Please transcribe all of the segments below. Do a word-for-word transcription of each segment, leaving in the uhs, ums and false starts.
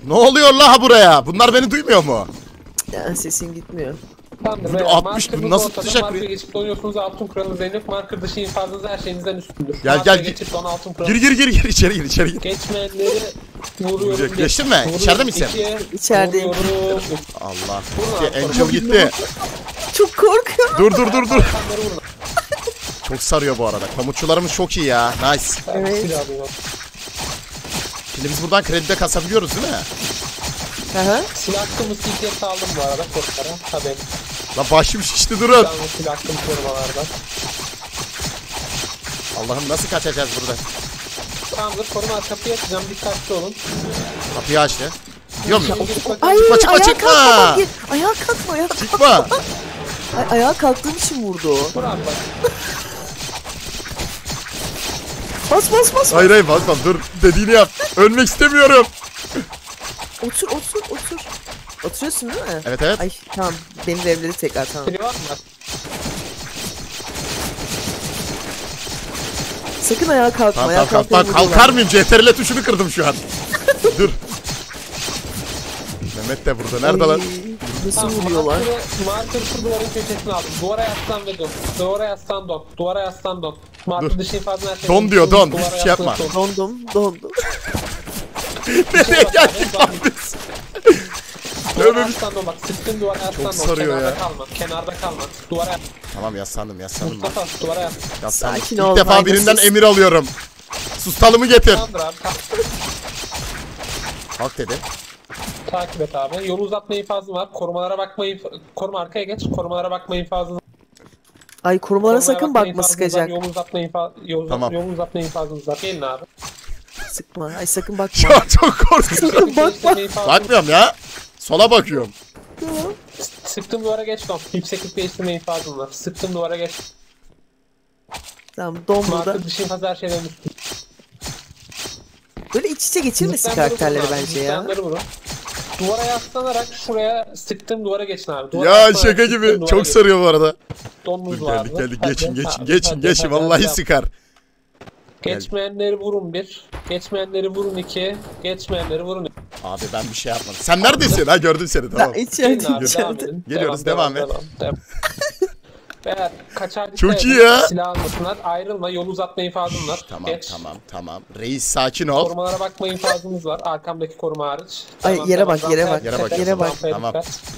Ne oluyor la buraya? Bunlar beni duymuyor mu? Ya sesin gitmiyor. Bunu altmış bunu nasıl tutacak marka bir? geçip donuyorsunuz, altın kuralınız yok. Marker dışı infazınız her şeyinizden üstündür. Gel Marka gel geçip don altın gir gir gir gir içeri gir içeri gir. Geçmeyenleri vuruyorum. Geçtin mi? İçeride misin? İçerideyim. Allah. Gitti. Angel gitti. Çok korkuyorum. Dur dur dur dur. Çok sarıyor bu arada. Pamukçularımız çok iyi ya. Nice. Evet. Şimdi biz buradan kredide kasabiliyoruz değil mi? Aha. Silah hakkımı C T'ye saldım bu arada korklara. Hadi. Lan başım şişti durun. Ben silah hakkımı korumalardan. Allah'ım nasıl kaçacağız burada? Tamamdır, koruma kapıyı açacağım, dikkatli olun. Kapıyı açtı. Gidiyor muyum? Ay, Çıkma, çıkma, ayağa çıkma. kalkma. Gir. Ayağa kalkma ayağa kalkma. Çıkma. Ay, ayağa kalktığım için vurdu o. Dur abi bak. Bas bas bas. Hayır hayır basma dur. Dediğini yap. Ölmek istemiyorum. Otur otur otur. Oturuyorsun değil mi? Evet evet. Ay tamam. Benim evleri tekrar tamam. Biri var mı? Sakın ayağa kalkma. Tamam ayağa tamam kalk, kalkmayı kalkar mıyım? C T R L tuşunu kırdım şu an. Dur. Mehmet de burada. Nerede lan? Nasıl vuruyorlar? Marker şu duvarın köşesine aldım. Duvara yaslan ve don. Duvara yaslan don. Duvara yaslan don. Marker Dur. dışı infazını her şeyden Don diyor, don. Duvara Hiçbir şey yapma. yaslan, don. Dondum dondum. Nereye geldik lan biz? Duvara yaslan don bak. Sıktın duvara yaslan don. sarıyor Kenarda ya. kalma. Kenarda kalma. Duvara yaslan. Tamam yaslandım yaslandım. Mustafa duvara yaslan. Yaslandım. Sakin İlk ol, defa birinden faydasız. emir alıyorum. Sustalımı getir. Tamamdır abi. Kalk. Kalk dedi. Takip et abi. Yolu uzatma infazın var. Korumalara bakma inf- Koruma arkaya geç. Korumalara bakma infazın. Ay korumalara sakın bakma sıkacak. Yolu uzatma infaz yolu, Tamam. yolu uzatma infazınız var. Gelin abi. Sıkma. Ay sakın Şu bakma. an çok korkuyorum. Bakma. Bakmıyorum ya. Sola bakıyorum. Sıktım duvara geç don. Yükseklik değiştirme infazın var. Sıktım duvara geç. Tamam don burada. Marka dışı infaz her şeyden üstün. Böyle iç içe geçirmesin Zıplayanları karakterleri vurun abi, bence ya. zıplayanları vurun. Duvara yaslanarak şuraya sıktım duvara geçin abi. Duvara Ya yaslanarak şaka sıktığım gibi. duvara Çok geçin. sarıyor bu arada. Donunuz Dur var geldik abi. geldik. Hadi, Geçin geçin hadi, geçin hadi, geçin. hadi, Vallahi hadi. sıkar. Geçmeyenleri vurun bir. Geçmeyenleri vurun iki. Geçmeyenleri vurun iki. Abi ben bir şey yapmadım. Sen neredesin? Ha gördüm seni tamam. Ya Gelin içeride abi, devam içeride. edin. Geliyoruz, devam et. devam. Eğer kaçar Çok dikkat iyi edin, ya. Silah almasınlar. Ayrılma. Yol uzatma infazın var. Tamam Geç. tamam tamam. Reis sakin ol. Korumalara bakma infazınız var. Arkamdaki koruma hariç. Ay, yere bak, yere bak, yere bak, yere bak. Tamam.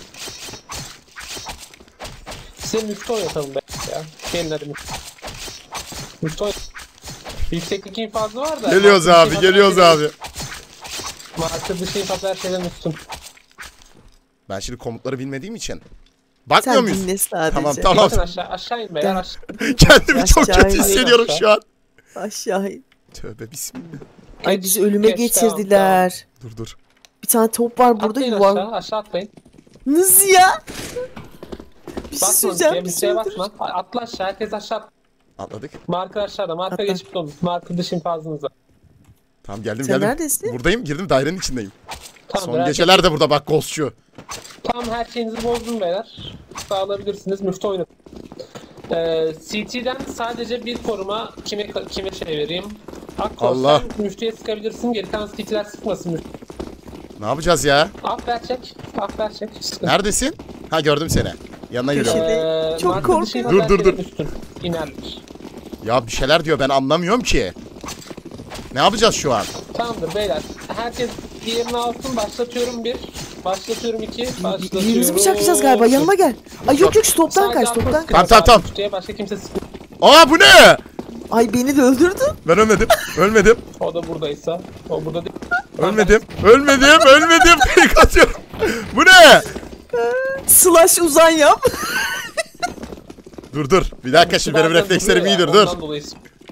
Size müftü oynatalım be ya. Gelin hadi müftü. Müftü oyn- Yükseklik infazı var da. Geliyoruz marka abi dışı geliyoruz infaz her abi. şeyden- Marka dışı infaz her şeyden üstün. Ben şimdi komutları bilmediğim için. Bakmıyor Sen muyuz? dinle sadece. Tamam tamam. Bakın aşağı, aşağı in beyler aşağı. Kendimi çok Aşağı kötü in. hissediyorum şu an. Aşağı in. Tövbe bismillah. Ay bizi ölüme Geç, getirdiler. Dur dur. Bir tane top var burada Atlayın yuvar. aşağı, aşağı atlayın. Nasıl ya? Bir şey Basma söyleyeceğim. bir Bir şeye şey basma. Atla aşağı, herkes aşağı. Atladık. Marka aşağıda, marka Atla. geçip donun. Marka dışı infazınız var. Tamam geldim Sen geldim. neredesin? Buradayım girdim dairenin içindeyim. Tamam, Son merak geceler de burada bak Ghostçu. Tam her şeyinizi bozdum beyler. Sağlayabilirsiniz. Müftü oynatın. Ee, C T'den sadece bir koruma kime kime şey vereyim. Akkor, Allah. sen müftüye sıkabilirsin. Geri kalan C T'ler sıkmasın müftü. Ne yapacağız ya? Af ver çek. Af ver çek. Sıkın. Neredesin? Ha gördüm seni. Yanına Köşede. geliyorum. Ee, Çok marka korkuyorum. dışı infaz Dur, her dur, şeyden dur. üstün. İnerler. Ya bir şeyler diyor ben anlamıyorum ki. Ne yapacağız şu an? Tamamdır beyler. Herkes diğerini alsın. Başlatıyorum bir. Başlatıyorum iki. Başlatıyorum. Yerimizi bıçaklayacağız galiba. Yanıma gel. Ay yok yok stoptan Sadece kaç atma stoptan sıkıyor kaç. Tamam, tamam, sadece kutuya, başka kimse sıkmıyor. Aa bu ne? Ay beni de öldürdü. Ben ölmedim. Ölmedim. O da buradaysa. O burada değil. Ölmedim. Ölmedim. Ölmedim. Fake atıyorum. Bu ne? Slash uzan yap. Dur dur. Bir dakika şimdi benim Bazen reflekslerim duruyor ya, iyidir dur. ondan dolayı.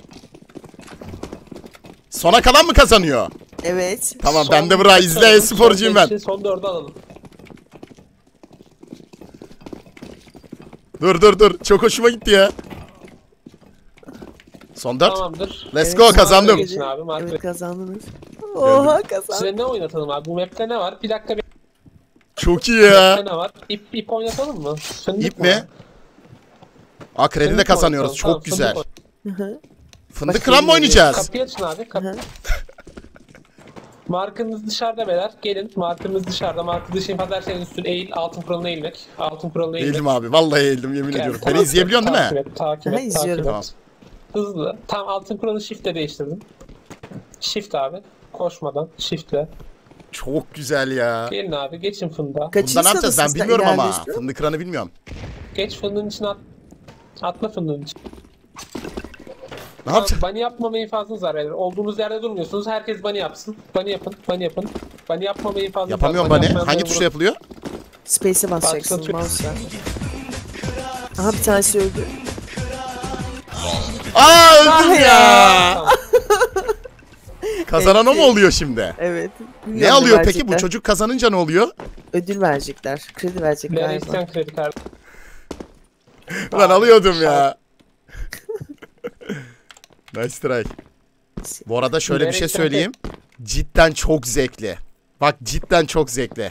Sona kalan mı kazanıyor? Evet. Tamam Son ben de burayı izle son e-sporcuyum ben. beşi, Son dördü alalım. Dur dur dur. Çok hoşuma gitti ya. Son dört. Tamamdır. Let's Evet, go son kazandım. Geçin abi, marka. Evet kazandınız. Oha kazandım. Size ne oynatalım abi? Bu map'te ne var? Bir dakika bir Çok iyi ya. map'te ne var? İp, ip oynatalım mı? Fındık İp mi? Aa kredi de Fındık kazanıyoruz. oynatalım. Çok Tamam, güzel. fındık oyn- Hı hı. Fındık Başka kıran mı bir- oynayacağız? Kapıyı açın abi. Kapı. Hı. Markınız dışarıda beyler. Gelin. Markınız dışarıda. Markı dışı infaz her şeyin üstüne eğil. Altın kuralına eğilmek. Altın kuralına eğilmek. Eğildim abi. Vallahi eğildim yemin Gel, ediyorum. tamam. Beni izleyebiliyorsun değil Takip mi? et, takip Aha, et, izliyorum. takip et. Tamam. Hızlı. Tam altın kuralı shift'le değiştirdim. Shift abi. Koşmadan. Shift'le. Çok güzel ya. Gelin abi. Geçin fındığa. Kaçıncı Bunda ne yapacağız ben sırada bilmiyorum sizden ama. ilerliyorsun? Fındık kıranı bilmiyorum. Geç fındığın içine at. Atla fındığın içine. Ne yapacağız? Bunny yapmama infazınız var beyler. Olduğunuz yerde durmuyorsunuz. Herkes bunny yapsın. Bunny yapın. Bunny yapın. Bunny yapmama infazınız Yapamıyorum var. bani. yapmayanlara Hangi vurun. tuşla yapılıyor? Space'e basacaksın Başlatıyor. mouse'la. Aha bir tanesi öldü. Aa öldüm Ah ya. ya. Tamam. Kazanan o mu oluyor şimdi? Evet. Ne Bilmiyorum alıyor peki? Bu verecekler. çocuk kazanınca ne oluyor? Ödül verecekler. Kredi verecekler Lere galiba. isteyen kredi kartı. Ben alıyordum ya. Nice try. Bu arada şöyle bir şey Nereye söyleyeyim. Cidden çok zevkli. Bak cidden çok zevkli.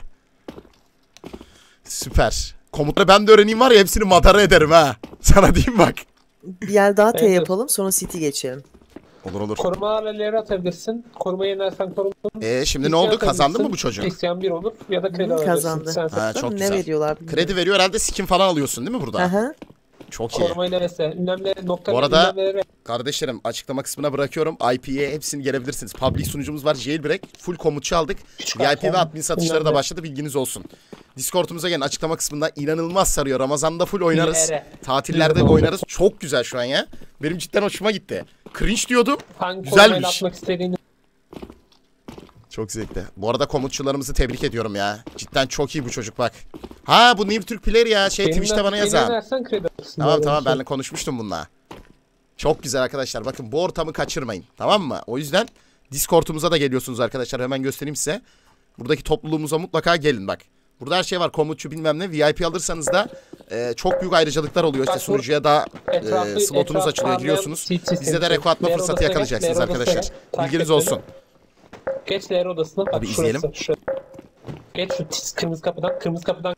Süper. Komutları ben de öğreneyim var ya hepsini madara ederim ha. Sana diyeyim bak. Bir yer daha T Evet. yapalım sonra City geçelim. Olur olur. Korumalarla lere atabilirsin. Koruma yenersen korumsun. Ee, şimdi ne oldu? Kazandı mı bu çocuk? İsteyen bir olur ya da kredi Hı, alabilirsin. kazandı. Sen Ha, seçsen. çok ne güzel. veriyorlar bilmiyorum. Kredi veriyor herhalde skin falan alıyorsun değil mi burada? Aha. Çok iyi. Koruma ilerisi. Ünlemleri nokta. Bu arada- ünlemleri- Kardeşlerim açıklama kısmına bırakıyorum. I P'ye hepsini gelebilirsiniz. Public sunucumuz var. Jailbreak. Full komutçu aldık. Küçük V I P ve iPhone. admin satışları da Bilmem ne. başladı. Bilginiz olsun. Discord'umuza gelin. Açıklama kısmında inanılmaz sarıyor. Ramazan'da full oynarız. Yere. Tatillerde Yere. oynarız. Çok güzel şu an ya. Benim cidden hoşuma gitti. Cringe diyordum. Hangi Güzelmiş. korumayla atmak istediğini Çok zevkli. Bu arada komutçularımızı tebrik ediyorum ya. Cidden çok iyi bu çocuk bak. Ha bu New Türk Player ya. Şey Benimle- Twitch'te bana beni yazan. yenersen kredi alırsın. Tamam Böyle tamam bir şey. benle konuşmuştum bununla. Çok güzel arkadaşlar. Bakın bu ortamı kaçırmayın. Tamam mı? O yüzden Discord'umuza da geliyorsunuz arkadaşlar. Hemen göstereyim size. Buradaki topluluğumuza mutlaka gelin bak. Burada her şey var. Komutçu bilmem ne. V I P alırsanız da e, çok büyük ayrıcalıklar oluyor. İşte Bak, sunucuya da Etrafı- e, slotunuz etrafı açılıyor. parlayan Giriyorsunuz. seat sistemi. Bizde de reko atma Leer fırsatı odasına yakalayacaksınız geç, leer arkadaşlar. odasına geç. Takip Bilginiz et olsun. Geç leğer odasına. Bak Hadi şurası. izleyelim. Şurası. Geç şu tis- kırmızı kapıdan. Kırmızı kapıdan.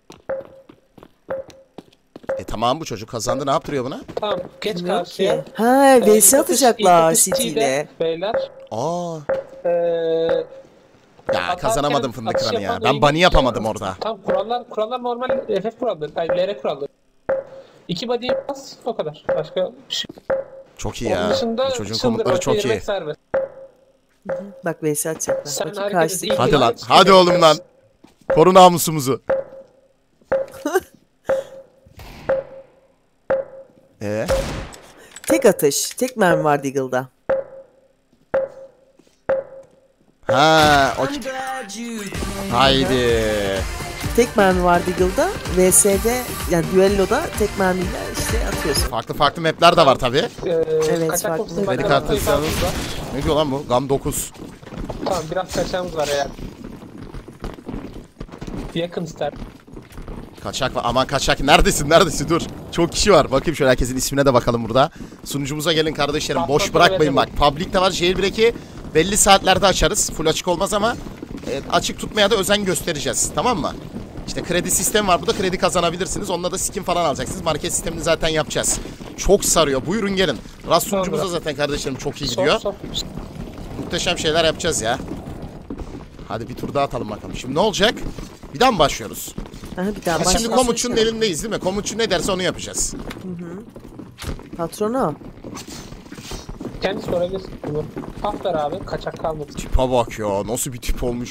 E tamam bu çocuk kazandı. Ne yaptırıyor buna? Tamam. Geç Bilmiyorum karşıya. ki. Ha Ee, V S ilk atış- atacaklar ilk atış City T'de ile. Beyler. Aa. Ee, Ya Atarken kazanamadım fındık atış kıranı ya. yapan Ben oyuncu- bunny yapamadım orada. Tam kurallar kurallar normal F F kuralları. Hayır L R kuralları. İki body bas o kadar. Başka bir şey. Çok iyi Onun ya. dışında Bu çocuğun çıldırmak, komutları çok iyi. delirmek serbest. Bak V S atacaklar. Sen Bakayım hareketi karşıdaki. ilk- Hadi lan. Hadi oğlum lan. Koru namusumuzu. Ee, Tek atış. Tek mermi var Deagle'da. ha, o haydi. Tek mermi var Deagle'da. V S'de yani düelloda tek mermiyle işte atıyorsun. Farklı farklı map'ler de var tabi. Ee, Evet, kaçak farklı. kokusunu Kredi ben kartı kartı istiyorsanız. Ne diyor lan bu? Gam dokuz. Tamam biraz kaçağımız var eğer. Yakın ister. Kaçak var. Aman kaçak. Neredesin? Neredesin? Dur. Çok kişi var. Bakayım şöyle herkesin ismine de bakalım burada. Sunucumuza gelin kardeşlerim. Boş Patlatma bırakmayın bak. verelim. Public'te var. Jailbreak'i belli saatlerde açarız. Full açık olmaz ama e, açık tutmaya da özen göstereceğiz. Tamam mı? İşte kredi sistemi var. Burada kredi kazanabilirsiniz. Onunla da skin falan alacaksınız. Market sistemini zaten yapacağız. Çok sarıyor. Buyurun gelin. Rast sunucumuz da zaten kardeşlerim çok iyi gidiyor. Sok, sok. Muhteşem şeyler yapacağız ya. Hadi bir tur daha atalım bakalım. Şimdi ne olacak? Bir daha mı başlıyoruz? Aha, bir daha Ya şimdi başlasın komutçunun işte. elindeyiz değil mi? Komutçu ne derse onu yapacağız. Patronu. Kendi sorabilirsin bunu. Haftar abi kaçak kalmadı. Tipe bak ya. Nasıl bir tip olmuş.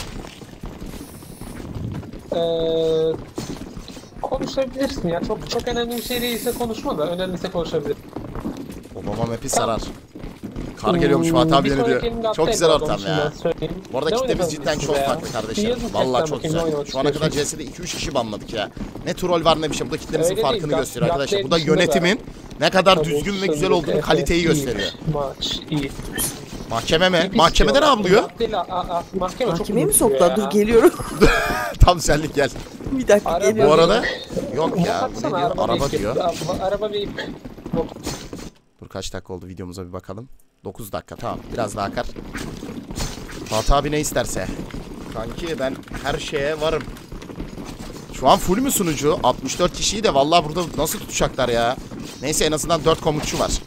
Ee, konuşabilirsin ya. Çok çok önemli bir şey değilse konuşma da önemliyse konuşabilirsin. Obama map'i sarar. Kar geliyormuş Fatih abi Bir yeni sonraki diyor. elimde Çok update güzel var, ortam onun ya. için ben söyleyeyim. Bu arada Ne kitlemiz oynadınız cidden siz çok ya? farklı Bir kardeşlerim. yazın Vallahi chatten çok bakayım, ne güzel. oynamak Şu ana kadar istiyorsunuz? C S'de iki üç kişi banladık ya. Ne troll var ne bir şey. Bu da kitlemizin Öyle farkını değil, gösteriyor gap- arkadaşlar. Bu gap da değil, dışında yönetimin ne kadar düzgün ve güzel olduğunu, kaliteyi iyi. gösteriyor. Maç iyi. Mahkeme mi? Bir Mahkemede ne yapılıyor? Gap değil, a- a- mahkeme çok Mahkemeye mi uzun sürüyor soktular? ya. Dur geliyorum. Tam senlik gel. Bir dakika Araba- geliyorum. Bu arada yok ya. Ne Baksana, diyor? Araba bir ip, diyor. Araba, araba bir ip. Dur kaç dakika oldu videomuza bir bakalım. dokuz dakika tamam. Biraz daha akar. Fatih abi ne isterse. Kanki ben her şeye varım. Şu an full mü sunucu? altmış dört kişiyi de vallahi burada nasıl tutacaklar ya? Neyse en azından dört komutçu var.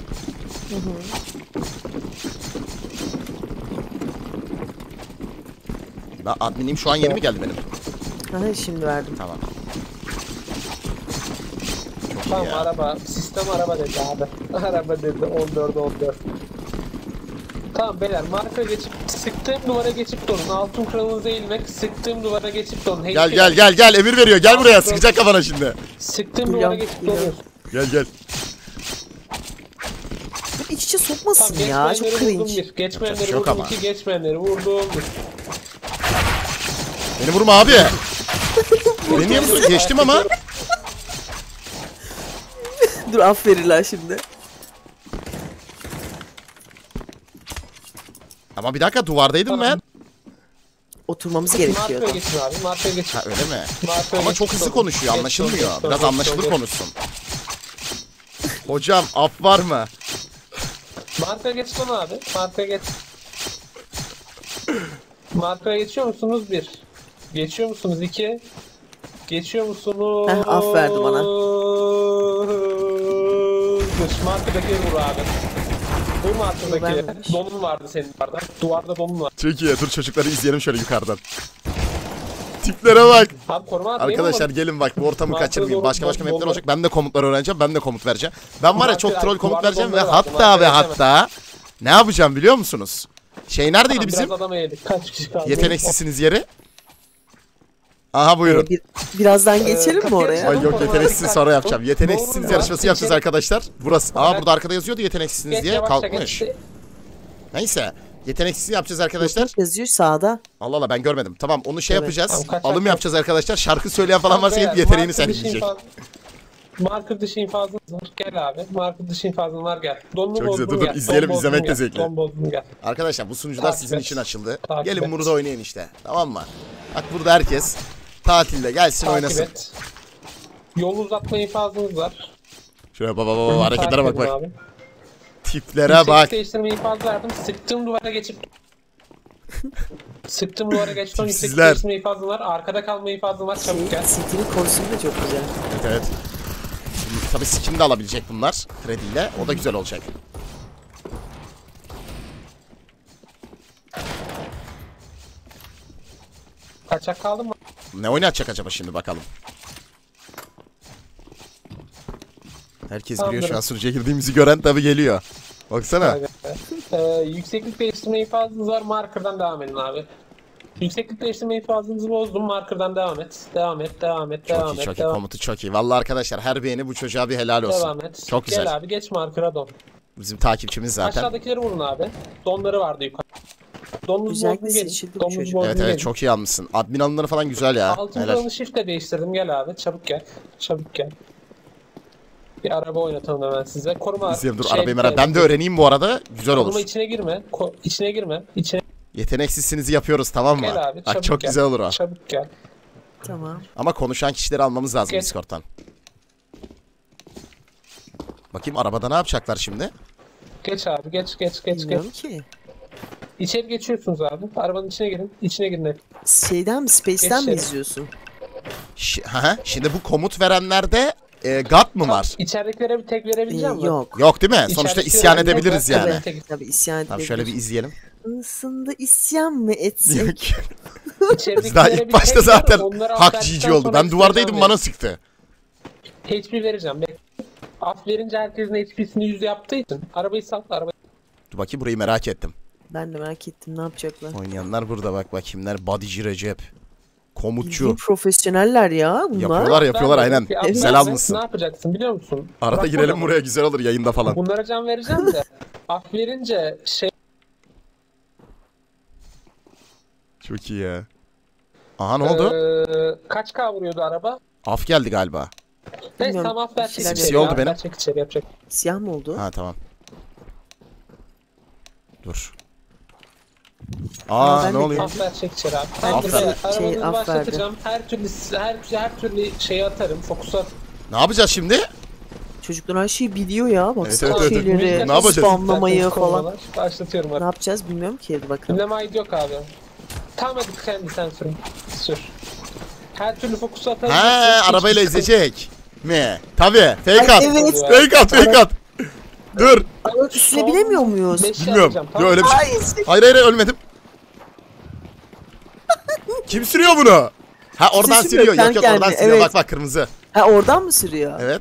Ben adminiyim, şu an yeni mi geldi benim? Aha, şimdi verdim. Tamam. Çok iyi Tamam ya. araba. Sistem araba dedi abi. Araba dedi. on dört on dört. Tamam beyler marka geçip sıktığım duvara geçip durun. Altın kralınıza eğilmek. Sıktığım duvara geçip durun. Gel gel gel gel, emir veriyor, gel buraya, sıkacak kafana şimdi. Sıktığım Geliyorum, duvara geçip geliyorum. durun. Gel gel. İç içe sokmasın Tamam ya. Çok geçmeyenleri vurdum cringe. bir. Geçmeyenleri Yapacak bir şey yok vurdum ama. iki. Geçmeyenleri vurdum bir. Beni vurma abi. Beni niye vursun? Geçtim ama. Dur aferin şimdi. Ama bir dakika, duvardaydım ben. Oturmamız Markaya gerekiyordu. geçin abi. Markaya geçin. Ha öyle mi? Markaya Ama geçin. çok hızlı Geç, konuşuyor, geç, anlaşılmıyor. geç, Biraz geç, anlaşılır geç. konuşsun. Hocam af var mı? Markaya geçin abi. Markaya geç. Markaya geçiyor musunuz? Bir. Geçiyor musunuz? İki. Geçiyor musunuz? Heh, af verdi bana. Dur, markadaki vur abi. Vur markadaki. vermemiş. Donun vardı senin vardı. Duvarda donun var. Çok iyi. Dur çocukları izleyelim şöyle yukarıdan. Tiplere bak. Abi koruma atmayayım Arkadaşlar ama- gelin bak, bu ortamı Marka kaçırmayayım. doğru- Başka başka doğru- mapler olacak. Ben de komutlar öğreneceğim. Ben de komut vereceğim. Ben var ya, çok Marka- troll komut duvarda vereceğim ve bombalar var. hatta ve Marka hatta ne yapacağım biliyor musunuz? Şey neredeydi Tamam, bizim? Biraz adam eğildik. Kaç kişi kaldı? Yeteneksizsiniz yeri. Aha buyurun. Ee, bir, birazdan geçelim mi kapıya oraya? Ay yok, yeteneksiz sonra yapacağım. Doğru Yeteneksizsiniz mu? yarışması yapacağız Geçelim. arkadaşlar. Burası. Aa Evet. burada arkada yazıyordu yeteneksizsiniz Geç, diye. yavaşça Kalkmış. geç. Neyse. Yeteneksiz yapacağız arkadaşlar. Yazıyor sağda. Allah Allah, ben görmedim. Tamam, onu şey Evet. yapacağız. Tamam, kaç Alım dakika? yapacağız arkadaşlar. Şarkı söyleyen falan varsa Beyler, gelip yeteneğini marker dışı sergileyecek. infaz- Marker dışı infazınız var. Gel abi. Marker dışı infazın var gel. Donunu Çok güzel, bozdum dur, dur, gel. izleyelim, Don bozdum izlemek de gel. zevkli. Don bozdum gel. Arkadaşlar bu sunucular Takip sizin et. için açıldı. Takip Gelin et. burada oynayın işte. Tamam mı? Bak burada herkes tatilde gelsin Takip oynasın. et. Yol uzatma infazınız var. Şuraya baba baba hareketlere bak Takip edin bak. abi. Tiplere Yüksek bak. değiştirme infaz verdim. Sıktığım duvara geçip Sıktığım duvara geçtim. Yüksek Tipsizler. değiştirme infazım var. Arkada kalma infazım var. Çabuk gel. City'nin kostümü de çok güzel. Evet evet. Şimdi tabii skin de alabilecek bunlar krediyle. O da güzel olacak. Kaçak kaldı mı? Ne oynatacak acaba şimdi bakalım. Herkes giriyor, şu an Tamamdır. sunucuya girdiğimizi gören tabii geliyor. Baksana. Ee, yükseklik değiştirme infazınız var. Marker'dan devam edin abi. Yükseklik değiştirme infazınızı bozdum. Marker'dan devam et. Devam et, devam et, devam Çok iyi et. çok iyi, devam, komutu çok iyi. Vallahi arkadaşlar her beğeni bu çocuğa bir helal olsun. devam et. Çok güzel. Gel abi geç marker'a don. Bizim takipçimiz zaten. Aşağıdakileri vurun abi. Donları vardı yukarı. Donunuzu Güzel bozdum bir gelin. seçildi bu Donunuzu çocuk. bozdum Evet evet, gelin. çok iyi almışsın. Admin alımları falan güzel ya. Altın Helal. kralı shift'le değiştirdim. Gel abi. Çabuk gel. Çabuk gel. Bir araba oynatalım hemen size. Koruma. İzleyelim, dur şey- arabayı merak. Ben de öğreneyim bu arada. Güzel Koruma olur. içine girme. Ko içine girme. İçine Yeteneksizsinizi yapıyoruz, tamam mı? gel abi. Bak Çabuk çok gel. güzel olur o. Çabuk gel. Tamam. Ama konuşan kişileri almamız lazım Geç. Discord'dan. Bakayım arabada ne yapacaklar şimdi? Geç abi. Geç geç geç geç. Bilmiyorum ki. İçeri geçiyorsunuz abi. Arabanın içine girin. İçine girin hep. Şeyden mi? Space'den mi Geçelim. izliyorsun? Ş- Hı hı. Şimdi bu komut verenlerde e, God mı var? İçeridekilere bir tek Ee, verebileceğim mi? yok. Yok değil mi? Sonuçta İçeridekilere isyan bir tek edebiliriz ver- yani. Tabii. Tabii tabii isyan Tamam edebilir. şöyle bir izleyelim. Aslında isyan mı etsek? Yok. İçeridekilere Biz daha bir ilk tek başta ver, zaten onları hak affettikten cici oldu. sonra Ben H P duvardaydım, vereceğim. bana sıktı. H P vereceğim. Bek. Af verince herkesin H P'sini yüz yaptığı için arabayı sal, arabayı. Dur bakayım, burayı merak ettim. Ben de merak ettim ne yapacaklar. Oynayanlar burada, bak bak kimler. Bodyci Recep. Komutçu. Bildiğin profesyoneller ya bunlar. Yapıyorlar yapıyorlar aynen. Bir af Güzel verme, almışsın. Ne yapacaksın biliyor musun? Arada Bırak girelim bunu. buraya, güzel olur yayında falan. Bunlara can vereceğim de af verince şey Çok iyi ya. Aha ne oldu? eee, kaç K vuruyordu araba? Af geldi galiba. Neyse Bilmiyorum. tamam af ver. Simsiyah çek içeri, oldu af benim. ver, çek içeri yapacak. Siyah mı oldu? Ha tamam. Dur. Aa, Aa ben ne de oluyor? Af ver çek içeri abi. Ben Tamam, de beyler, şey, arabanızı af başlatacağım. Her türlü her her türlü şeyi atarım. Fokusu atarım. Ne yapacağız şimdi? Çocuklar her şeyi biliyor ya. Baksana evet, evet. şeyleri. Ne yapacağız? Spamlamayı falan. Başlatıyorum Ne artık. yapacağız bilmiyorum ki. Hadi bakalım. Dinleme aydı yok abi. Tamam hadi kendi sen sürün. Sür. Her türlü fokusu atarım. Ha Hiç- arabayla hiç sıkıntı- ezecek mi? Tabii. Fake at. Evet. Fake at, fake at. Dur. Üstüne binemiyor muyuz? Beşi Bilmiyorum. alacağım, Yok tamam. öyle bir şey. Hayır. Hayır hayır ölmedim. Kim sürüyor bunu? Ha oradan sürüyor, sürüyor. Yok yok kendi oradan kendine, sürüyor. evet. Bak bak kırmızı. Ha oradan mı sürüyor? Evet.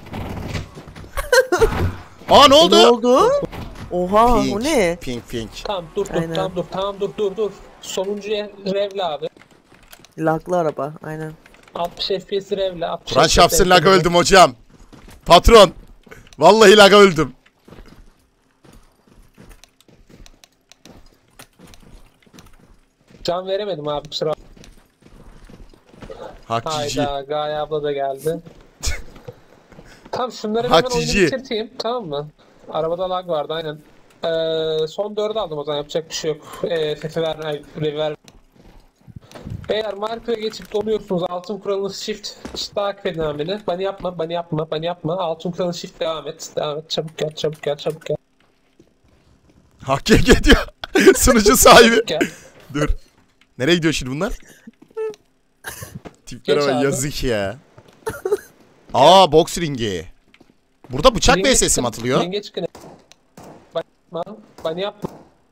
Aa ne oldu? Ne oldu? Oha Pink, o ne? Pink pink. Tamam dur dur Aynen. tamam dur tamam dur dur dur. Sonuncuya revle abi. Laglı araba aynen. altmış F P S revle. altmış Kur'an F P S şapsın laga revle. öldüm hocam. Patron. Vallahi laga öldüm. Can veremedim abi kusura. Hakçici. Hayda Gaye abla da geldi. Tamam şunları hemen oyunu Hakçici. bitirteyim tamam mı? Arabada lag vardı aynen. Ee, son dördü aldım o zaman yapacak bir şey yok. Ee, F F ver, ay, ver. Beyler markaya geçip donuyorsunuz. Altın kuralınız shift. İşte takip edin abi beni. Bani yapma, bani yapma, bani yapma. Altın kuralınız shift devam et. Devam et. Çabuk gel, çabuk gel, çabuk gel. Hak ediyor. Sunucu sahibi. Gel. Dur. Nereye gidiyor şimdi bunlar? Tiplere Geç bak abi. yazık ya. Aa boks ringi. Burada bıçak Ringe V S'si mi çıkın, atılıyor? ringe çıkın. Bani yapma, bani yapma.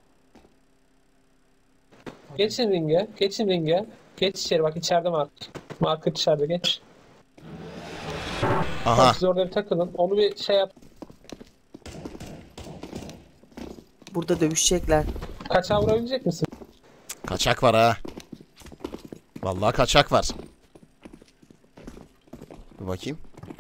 Geçin ringe, geçin ringe. Geç içeri bak içeride mark. Market içeride geç. Aha. Bak siz orada bir takılın. Onu bir şey yap. Burada dövüşecekler. Kaçağa vurabilecek misin? Kaçak var ha. Vallahi kaçak var. Dur bakayım.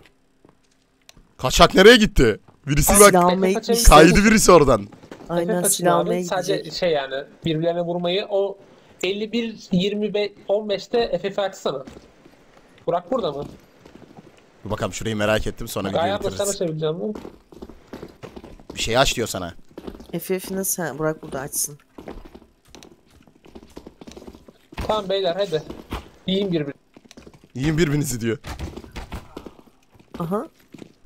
Kaçak nereye gitti? Birisi bak Silah almaya kaçabilir. gitmişler. kaydı birisi oradan. Aynen Kaçın silah abi. almaya Sadece gidecek. şey yani birbirlerine vurmayı o elli bir yirmi beş on beşte F F açsana. Burak burada mı? Dur bakalım şurayı merak ettim sonra videoyu Gayet sen bitiririz. açabileceğim mi? Bir şey aç diyor sana. F F'ini sen bırak burada açsın. Tamam beyler hadi. Yiyin birbirini. Yiyin birbirinizi diyor. Aha.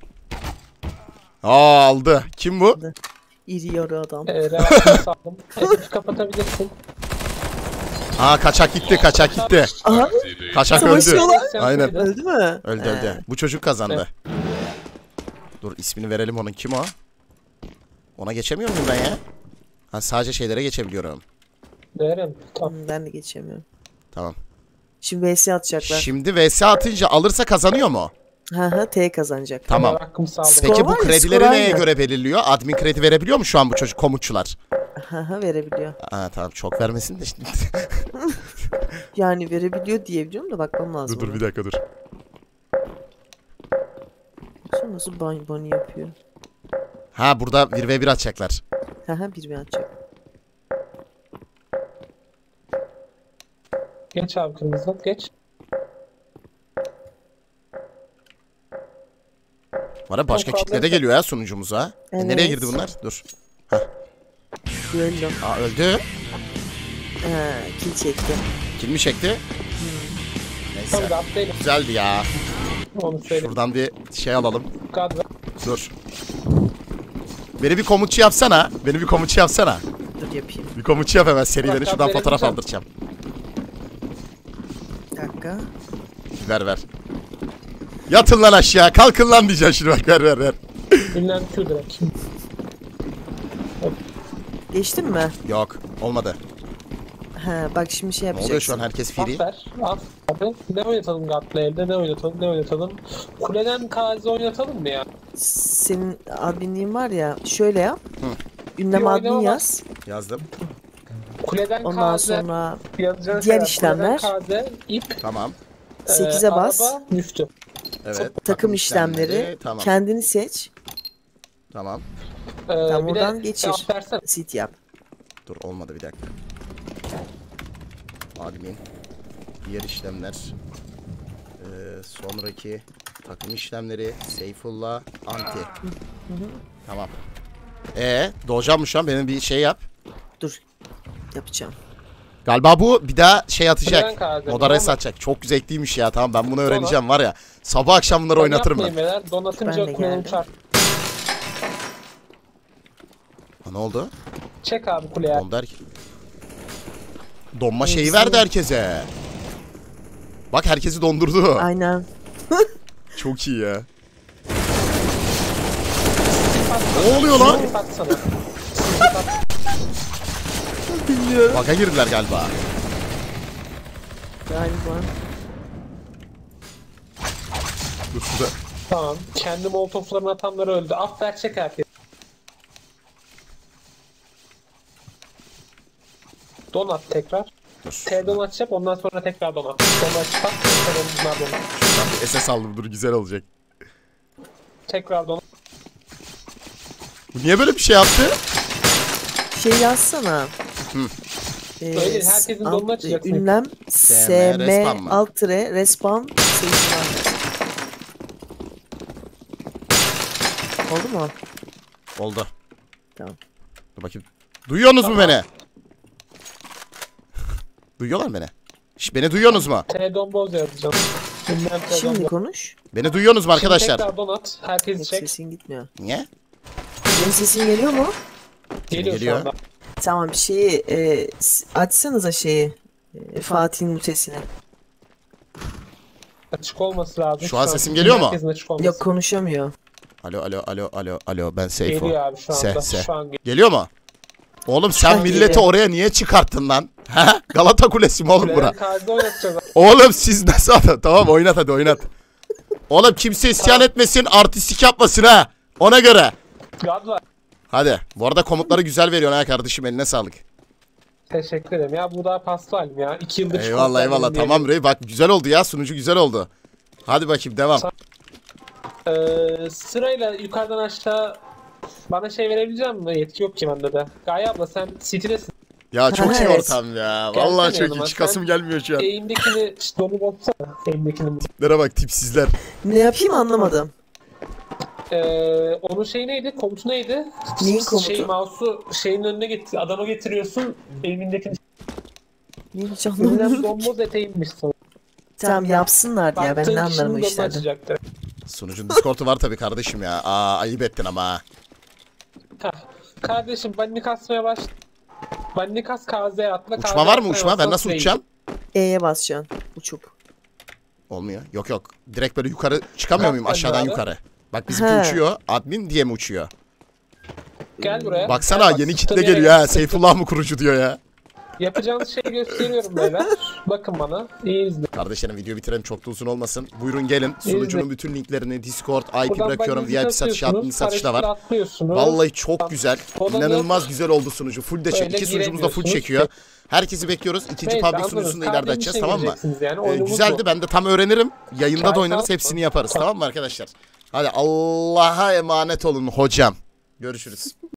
Aa aldı. Kim bu? İri yarı adam. Ee, reaksiyonu sağladım. F F kapatabilirsin. Aa kaçak gitti kaçak gitti. Aha. Kaçak öldü. Savaşıyorlar. Aynen. Öldü mü? Öldü He. öldü. Bu çocuk kazandı. Dur ismini verelim onun. Kim o? Ona geçemiyor muyum ben ya? Ha sadece şeylere geçebiliyorum. Verin. Tamam. Hmm, ben de geçemiyorum. Tamam. Şimdi V S atacaklar. Şimdi V S atınca alırsa kazanıyor mu? Hı hı T kazanacak. Tamam. Ben hakkımı sağladım. Skor Peki bu var ya, kredileri skor neye aynı. göre belirliyor? Admin kredi verebiliyor mu şu an bu çocuk komutçular? Hı hı verebiliyor. Ha tamam çok vermesin de şimdi. Yani verebiliyor diye biliyorum da bakmam lazım. dur dur ona. bir dakika dur. Baksana nasıl ban bunny yapıyor. Ha burada bir ve bir atacaklar. Hı hı bir bir atacak. Geç abi kırmızıdan geç. Var ya başka Yok, kitle de abi. geliyor ya sunucumuza. E, Evet. nereye girdi bunlar? Dur. Düello. Aa öldü. Ha kill çekti. Kim mi çekti? Tabii Neyse. de atlayalım. Güzeldi ya. Onu söyleyeyim. Şuradan bir şey alalım. God ver. Dur. Beni bir komutçu yapsana. Beni bir komutçu yapsana. Dur yapayım. Bir komutçu yap hemen seri Bak, beni şuradan ben fotoğraf vereceğim. aldıracağım. Bir dakika. Ver ver. Yatın lan aşağı. Kalkın lan diyeceksin şimdi bak ver ver ver. Ünlem Q direkt. Geçtin mi? Yok olmadı. Ha bak şimdi şey Ne yapacaksın. oluyor şu an herkes free? Afer. Af abi. Ne oynatalım God'la elde? Ne oynatalım? Ne oynatalım? Kuleden Kazi oynatalım mı ya? Senin adminliğin var ya şöyle yap. Bir Ünlem oynama admin var. yaz. Yazdım. Kuleden Ondan Kazi. sonra yazacağın diğer şeyler. işlemler. Kuleden Kazi, ip, Tamam. sekize e, bas. Araba, müftü. Evet. Takım işlemleri. Tamam. Kendini seç. Tamam. Ee, Tamam, bir de oradan geçir. cevap versene. Sit yap. Dur olmadı bir dakika. Admin. Diğer işlemler. Ee, sonraki takım işlemleri. Seyfullah. Anti. Tamam. Ee, doğacağım mı şu an? Benim bir şey yap. Dur. Yapacağım. Galiba bu bir daha şey Fren atacak. kağıdı, Modare tamam. atacak. Çok zevkliymiş ya. Tamam ben bunu öğreneceğim var ya. Sabah akşam bunları Ben oynatırım ben. yapmayayım beyler. Donatınca Ben de kuleden geldim. uçar. Ha, ne oldu? Çek abi kuleye. Dondu herke- Donma şeyi verdi herkese. Bak herkesi dondurdu. Aynen. Çok iyi ya. Ne oluyor lan? Ip atsana. Bilmiyorum. Baka girdiler galiba. Galiba. Dur şurada. Tamam. Kendi molotoflarını atanları öldü. Af verecek herkes. Donat tekrar. Dur. T donat yap, ondan sonra tekrar donat. Donat bak, tekrar bunlar donat. Ben bir S S aldım, dur güzel olacak. Tekrar donat. Bu niye böyle bir şey yaptı? Şey yazsana. Hı. Ee, Öyle, herkesin alt- donunu açacaksın. Ünlem S M respawn mı? alt tire respawn sayısı var. Oldu mu? Oldu. Tamam. Dur bakayım. Duyuyorsunuz mu beni? Duyuyorlar mı beni? Şş, beni duyuyorsunuz mu? T domboz yazacağım. Ünlem T Şimdi domboz. konuş. Beni duyuyorsunuz mu arkadaşlar? Tekrar donat. Herkes Yok, çek. sesin gitmiyor. Niye? Benim sesim geliyor mu? Geliyor, geliyor. şu anda. Tamam, şeyi e, s- açsanıza şeyi. E, Fatih'in mutesini. Açık olması lazım. Şu an sesim geliyor mu? Herkesin açık olması. Yok, konuşamıyor. Alo alo alo alo alo ben Seyfo. Geliyor abi şu Se, anda. se. Şu an geliyor. Geliyor mu? Oğlum sen an milleti geliyor. oraya niye çıkarttın lan? He? Galata Kulesi mi oğlum bura? Levent Kazı oynatacağız. Oğlum siz nasıl adam? Tamam oynat hadi oynat. Oğlum kimse isyan etmesin, artistik yapmasın ha. Ona göre. God var. Hadi. Bu arada komutları güzel veriyorsun ha kardeşim, eline sağlık. Teşekkür ederim. Ya bu daha pasta halim ya. İki yıldır Eyvallah çikolata eyvallah. yedim diye. Tamam Rey, bak güzel oldu ya, sunucu güzel oldu. Hadi bakayım devam. Ee, sırayla yukarıdan aşağı bana şey verebilecek misin? Yetki yok ki bende de. Gaye abla sen City'desin. Ya çok iyi Evet. ortam ya. Gelsene Vallahi çok yanıma. iyi. Çıkasım Sen- gelmiyor şu an. Eğimdekini işte donu baksana. Eğimdekini. Tiplere bak, tipsizler. Ne yapayım anlamadım. Ee, onun şey neydi? Komutu neydi? Neyin komutu? Şey mouse'u şeyin önüne getir, adama getiriyorsun. Eğimindekini. Neymiş Ünlem anlamadım. domboz eteğinmiş sana. Tamam, yapsınlar ya, ben Baktığın ne kişinin anlarım o donunu işlerden. açacaktı. Sunucun Discord'u var tabii kardeşim ya. Aa ayıp ettin ama ha. Heh. Kardeşim banni kasmaya baş. Banni kas K Z'ye atla. Uçma var mı uçma? Ben nasıl uçacağım? E'ye basacaksın. Uçup. Olmuyor. Yok yok. Direkt böyle yukarı çıkamıyor muyum? Kalk Aşağıdan abi. yukarı. Bak bizimki He. uçuyor. Admin diye mi uçuyor? Gel buraya. Baksana Gel yeni bak, kitle sıkıntı geliyor yere- ha. Seyfullah mı kurucu diyor ya. Yapacağınız şeyi gösteriyorum beyler. Bakın bana. İyi izle. Kardeşlerim video bitirelim, çok da uzun olmasın. Buyurun gelin. Sunucunun bütün linklerini Discord, I P Buradan bırakıyorum. bannizi V I P satış, kasıyorsunuz, admin satış da var. paraşütle atlıyorsunuz. Vallahi çok güzel. Kodum İnanılmaz yok. güzel oldu sunucu. Full de çek. Öyle İki sunucumuz da full giremiyorsunuz. çekiyor. Herkesi bekliyoruz. İkinci Neyse, public anladınız. sunucusunu da ileride Kahvenin açacağız, içine tamam mı? gireceksiniz yani, Ee, oyunumuz güzeldi. bu. Ben de tam öğrenirim. Yayında da Çay oynarız. sağ- Hepsini yaparız. Tamam. Tamam mı arkadaşlar? Hadi Allah'a emanet olun hocam. Görüşürüz.